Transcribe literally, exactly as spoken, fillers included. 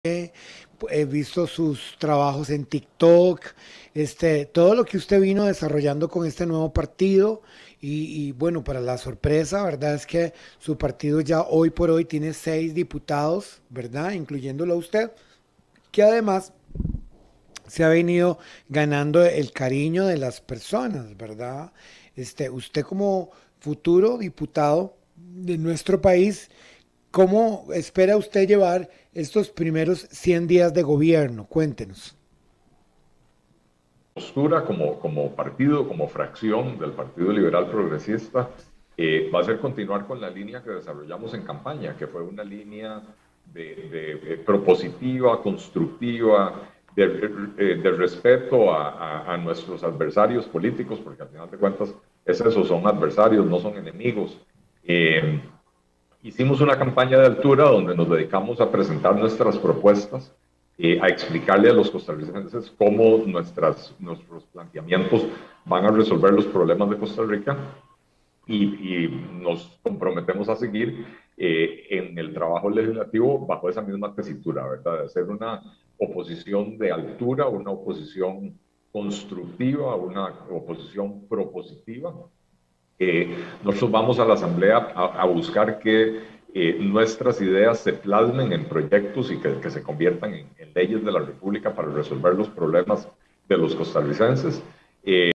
he visto sus trabajos en TikTok, este, todo lo que usted vino desarrollando con este nuevo partido y, y, bueno, para la sorpresa, ¿verdad? Es que su partido ya hoy por hoy tiene seis diputados, ¿verdad? Incluyéndolo a usted, que además se ha venido ganando el cariño de las personas, ¿verdad? Este, usted como futuro diputado de nuestro país, ¿cómo espera usted llevar estos primeros cien días de gobierno? Cuéntenos. Postura como, como partido, como fracción del Partido Liberal Progresista, eh, va a ser continuar con la línea que desarrollamos en campaña, que fue una línea de, de, de propositiva, constructiva, de, de, de respeto a, a, a, nuestros adversarios políticos, porque al final de cuentas es eso, son adversarios, no son enemigos. Eh, Hicimos una campaña de altura donde nos dedicamos a presentar nuestras propuestas, eh, a explicarle a los costarricenses cómo nuestras, nuestros planteamientos van a resolver los problemas de Costa Rica y, y nos comprometemos a seguir eh, en el trabajo legislativo bajo esa misma tesitura, ¿verdad? De hacer una oposición de altura, una oposición constructiva, una oposición propositiva. Eh, nosotros vamos a la Asamblea a, a buscar que eh, nuestras ideas se plasmen en proyectos y que, que se conviertan en, en leyes de la República para resolver los problemas de los costarricenses. Eh,